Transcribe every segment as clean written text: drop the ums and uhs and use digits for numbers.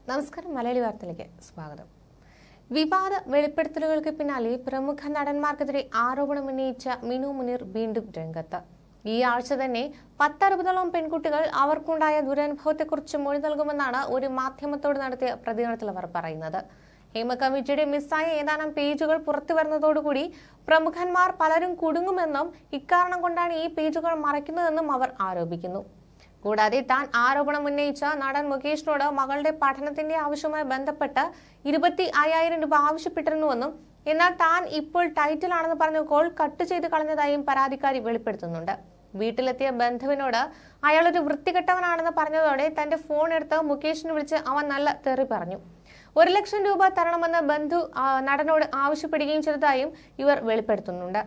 നമസ്കാരം മലയാളി വാർത്തയിലേക്ക് സ്വാഗതം. വിവാദ വെളിപ്പെടുത്തലുകൾക്ക് പിന്നാലെ പ്രമുഖ നടന്മാർക്കെതിരെ ആരോപണമുന്നയിച്ച മിനു മുനീർ വീണ്ടും രംഗത്ത്. ഈ ആഴ്ച തന്നെ 10-60ഓളം പെൺകുട്ടികൾ അവർക്കുണ്ടായ ദുരനുഭവത്തെക്കുറിച്ച് മൊഴി നൽകുമെന്നാണ് ഒരു മാധ്യമത്തോട് നടത്തിയ പ്രതികരണത്തിൽ അവർ പറയുന്നത്. ഹേമ കമ്മിറ്റിയുടെ മിസ്സായ ഏതാനും പേജുകൾ പുറത്തു വരുന്നതോടുകൂടി പ്രമുഖന്മാർ പലരും കുടുങ്ങുമെന്നും ഇക്കാരണം കൊണ്ടാണ് ഈ പേജുകൾ മറയ്ക്കുന്നതെന്നും അവർ ആരോപിക്കുന്നു. കൂടാതെ താൻ ആരോപണം ഉന്നയിച്ച നടൻ മുകേഷിനോട് മകളുടെ പഠനത്തിന്റെ ആവശ്യവുമായി ബന്ധപ്പെട്ട് 25,000 രൂപ ആവശ്യപ്പെട്ടിരുന്നുവെന്നും എന്നാൽ താൻ ഇപ്പോൾ ടൈറ്റിലാണെന്ന് പറഞ്ഞ കോൾ കട്ട് ചെയ്ത് കളഞ്ഞതായും പരാതിക്കാരി വെളിപ്പെടുത്തുന്നുണ്ട്. വീട്ടിലെത്തിയ ബന്ധുവിനോട് അയാളൊരു വൃത്തികെട്ടവനാണെന്ന് പറഞ്ഞതോടെ തന്റെ ഫോൺ എടുത്ത് മുകേഷിനെ വിളിച്ച് അവൻ നല്ല തെറി പറഞ്ഞു. 1 ലക്ഷം രൂപ തരണമെന്ന് ബന്ധു നടനോട് ആവശ്യപ്പെടുകയും ചെയ്തതായും ഇവർ വെളിപ്പെടുത്തുന്നുണ്ട്.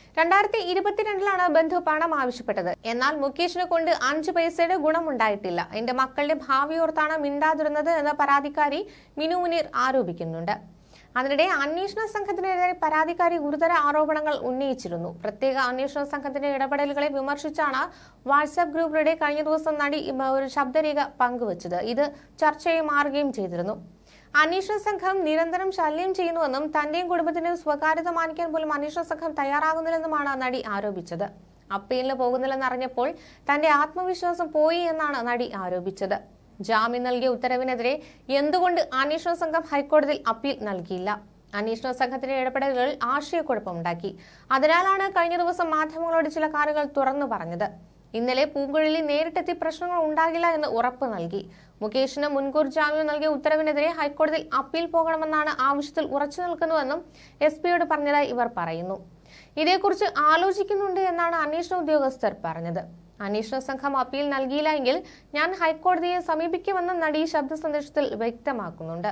2022 ബന്ധു പണം ആവശ്യപ്പെട്ടത്. എന്നാൽ മുകേഷിനെ കൊണ്ട് 5 പൈസയുടെ ഗുണമുണ്ടായിട്ടില്ല. എന്റെ മക്കളുടെ ഭാവി ഓർത്താണ് മിണ്ടാതിരുന്നത് എന്ന് പരാതിക്കാരി മിനു മുനീർ ആരോപിക്കുന്നുണ്ട്. അതിനിടെ അന്വേഷണ സംഘത്തിനെതിരെ പരാതിക്കാരി ഗുരുതര ആരോപണങ്ങൾ ഉന്നയിച്ചിരുന്നു. പ്രത്യേക അന്വേഷണ സംഘത്തിന്റെ ഇടപെടലുകളെ വിമർശിച്ചാണ് വാട്സ്ആപ്പ് ഗ്രൂപ്പിലൂടെ കഴിഞ്ഞ ദിവസം നടി ഒരു ശബ്ദരേഖ പങ്കുവച്ചത്. ഇത് ചർച്ചയായി മാറുകയും ചെയ്തിരുന്നു. അന്വേഷണ സംഘം നിരന്തരം ശല്യം ചെയ്യുന്നുവെന്നും തന്റെയും കുടുംബത്തിന്റെയും സ്വകാര്യത മാനിക്കാൻ പോലും അന്വേഷണ സംഘം തയ്യാറാകുന്നില്ലെന്നുമാണ് നടി ആരോപിച്ചത്. അപ്പീലിന് പോകുന്നില്ലെന്നറിഞ്ഞപ്പോൾ തന്റെ ആത്മവിശ്വാസം പോയി എന്നാണ് നടി ആരോപിച്ചത്. ജാമ്യം നൽകിയ ഉത്തരവിനെതിരെ എന്തുകൊണ്ട് അന്വേഷണ സംഘം ഹൈക്കോടതിയിൽ അപ്പീൽ നൽകിയില്ല? അന്വേഷണ സംഘത്തിന്റെ ഇടപെടലുകൾ ആശയക്കുഴപ്പമുണ്ടാക്കി. അതിനാലാണ് കഴിഞ്ഞ ദിവസം മാധ്യമങ്ങളോട് ചില കാര്യങ്ങൾ തുറന്നു പറഞ്ഞത്. ഇന്നലെ പൂങ്കുഴലി നേരിട്ടെത്തി പ്രശ്നങ്ങൾ ഉണ്ടാകില്ല എന്ന് ഉറപ്പ് നൽകി. മുകേഷിന് മുൻകൂർ ജാമ്യം നൽകിയ ഉത്തരവിനെതിരെ ഹൈക്കോടതിയിൽ അപ്പീൽ പോകണമെന്നാണ് ആവശ്യത്തിൽ ഉറച്ചു നിൽക്കുന്നുവെന്നും എസ്പിയോട് പറഞ്ഞതായി ഇവർ പറയുന്നു. ഇതേക്കുറിച്ച് ആലോചിക്കുന്നുണ്ട് എന്നാണ് അന്വേഷണ ഉദ്യോഗസ്ഥർ പറഞ്ഞത്. അന്വേഷണ സംഘം അപ്പീൽ നൽകിയില്ല എങ്കിൽ ഞാൻ ഹൈക്കോടതിയെ സമീപിക്കുമെന്നും നടി ശബ്ദ സന്ദേശത്തിൽ വ്യക്തമാക്കുന്നുണ്ട്.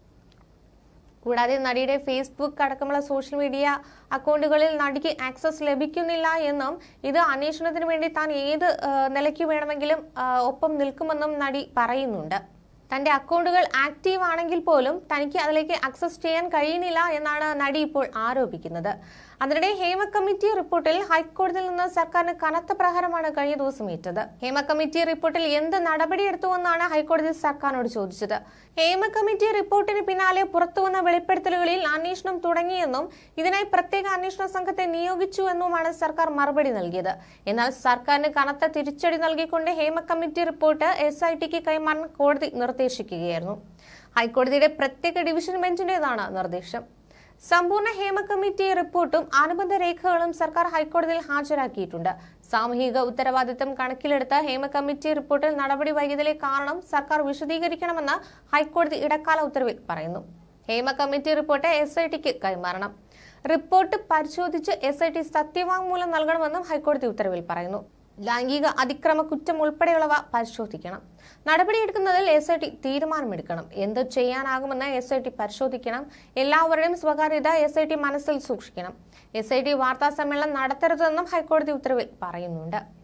കൂടാതെ നടിയുടെ ഫേസ്ബുക്ക് അടക്കമുള്ള സോഷ്യൽ മീഡിയ അക്കൗണ്ടുകളിൽ നടിക്ക് ആക്സസ് ലഭിക്കുന്നില്ല എന്നും ഇത് അന്വേഷണത്തിന് വേണ്ടി താൻ ഏത് നിലയ്ക്ക് വേണമെങ്കിലും ഒപ്പം നിൽക്കുമെന്നും നടി പറയുന്നുണ്ട്. തന്റെ അക്കൗണ്ടുകൾ ആക്റ്റീവ് ആണെങ്കിൽ പോലും തനിക്ക് അതിലേക്ക് ആക്സസ് ചെയ്യാൻ കഴിയുന്നില്ല എന്നാണ് നടി ഇപ്പോൾ ആരോപിക്കുന്നത്. അതിനിടെ ഹേമ കമ്മിറ്റി റിപ്പോർട്ടിൽ ഹൈക്കോടതിയിൽ നിന്ന് സർക്കാരിന് കനത്ത പ്രഹാരമാണ് കഴിഞ്ഞ ദിവസം ഏറ്റത്. ഹേമ കമ്മിറ്റി റിപ്പോർട്ടിൽ എന്ത് നടപടിയെടുത്തുവെന്നാണ് ഹൈക്കോടതി സർക്കാരിനോട് ചോദിച്ചത്. ഹേമ കമ്മിറ്റി റിപ്പോർട്ടിന് പിന്നാലെ പുറത്തുവന്ന വെളിപ്പെടുത്തലുകളിൽ അന്വേഷണം തുടങ്ങിയെന്നും ഇതിനായി പ്രത്യേക അന്വേഷണ സംഘത്തെ നിയോഗിച്ചു എന്നുമാണ് സർക്കാർ മറുപടി നൽകിയത്. എന്നാൽ സർക്കാരിന് കനത്ത തിരിച്ചടി നൽകിക്കൊണ്ട് ഹേമ കമ്മിറ്റി റിപ്പോർട്ട് SITക്ക് കൈമാറാൻ കോടതി നിർദ്ദേശിക്കുകയായിരുന്നു. ഹൈക്കോടതിയുടെ പ്രത്യേക ഡിവിഷൻ ബെഞ്ചിന്റേതാണ് നിർദ്ദേശം. സമ്പൂർണ്ണ ഹേമ കമ്മിറ്റി റിപ്പോർട്ടും അനുബന്ധ രേഖകളും സർക്കാർ ഹൈക്കോടതിയിൽ ഹാജരാക്കിയിട്ടുണ്ട്. സാമൂഹിക ഉത്തരവാദിത്തം കണക്കിലെടുത്ത ഹേമ കമ്മിറ്റി റിപ്പോർട്ടിൽ നടപടി വൈകിയതിലെ കാരണം സർക്കാർ വിശദീകരിക്കണമെന്ന് ഹൈക്കോടതി ഇടക്കാല ഉത്തരവിൽ പറയുന്നു. ഹേമ കമ്മിറ്റി റിപ്പോർട്ട് SITക്ക് കൈമാറണം. റിപ്പോർട്ട് പരിശോധിച്ച് SIT സത്യവാങ്മൂലം നൽകണമെന്നും ഹൈക്കോടതി ഉത്തരവിൽ പറയുന്നു. ലൈംഗിക അതിക്രമ കുറ്റം ഉൾപ്പെടെയുള്ളവ പരിശോധിക്കണം. നടപടിയെടുക്കുന്നതിൽ SIT തീരുമാനമെടുക്കണം. എന്ത് ചെയ്യാനാകുമെന്ന് SIT പരിശോധിക്കണം. എല്ലാവരുടെയും സ്വകാര്യത SIT മനസ്സിൽ സൂക്ഷിക്കണം. SIT വാർത്താ സമ്മേളനം നടത്തരുതെന്നും ഹൈക്കോടതി ഉത്തരവിൽ പറയുന്നുണ്ട്.